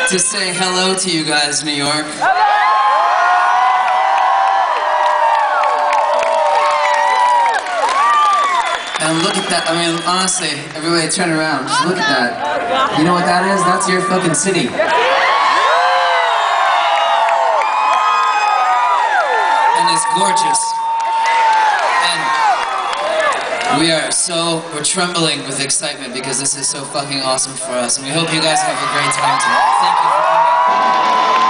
to say hello to you guys, New York. And look at that. I mean, honestly, everybody turn around. Just look at that. You know what that is? That's your fucking city. And it's gorgeous. And we're trembling with excitement because this is so fucking awesome for us. And we hope you guys have a great time tonight. Thank you for coming.